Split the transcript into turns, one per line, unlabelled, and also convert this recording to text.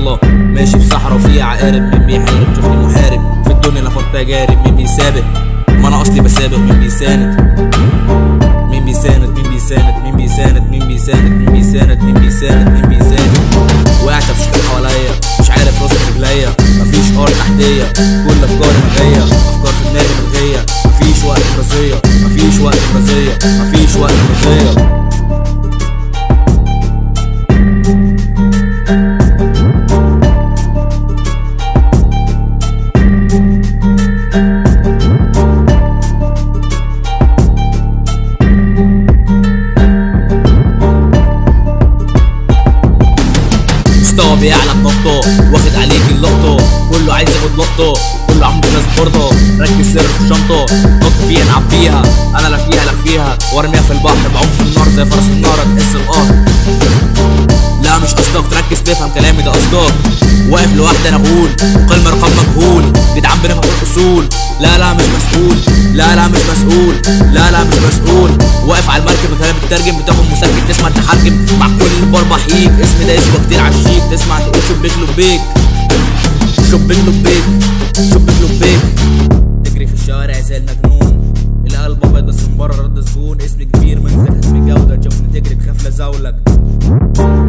يلا ماشي في صحرا وفي عقارب، مين بيحارب شوفني محارب في الدنيا لفت تجارب، مين بيسابق ما انا اصلي بسابق، مين بيساند مين بيساند مين بيساند مين بيساند مين بيساند مين بيساند مين بيساند مين بيساند. وقعت في شكل حواليا مش عارف راسي رجليا، مفيش ارض تحتيا كل افكاري ملغيه، افكار في دماغي ملغيه، مفيش وقت مرضيه مفيش وقت مرضيه مفيش وقت مرضيه. بيعلى بنقطة واخد عليك اللقطة، كله عايز ياخد لقطة، كله عامل ناس برضه، ركز سر في الشنطة، نط فيها نلعب بيها، أنا لا فيها لا فيها، وارميها في البحر بعوم في النار زي فرس النار تحس القهر. لا مش قصدك تركز تفهم كلامي ده قصدك، واقف لوحدي أنا بقول مكالمة رقم مجهول، جدعان بنفهم الأصول، لا مش مسؤول، لا مش مسؤول، لا مش مسؤول، واقف على المركب وكلام بتترجم، بتاخد مسكن تسمع تحجم مع كل البربع حيك، اسمي ده اسمه كتير عالشيك، تسمع تقول شبيك لبيك شبيك لبيك شبيك لبيك، تجري في الشوارع زي المجنون، القلب ابيض بس من بره رد زبون، اسم كبير من فتحة من جودة، تشوفني تجري تخاف لازولك.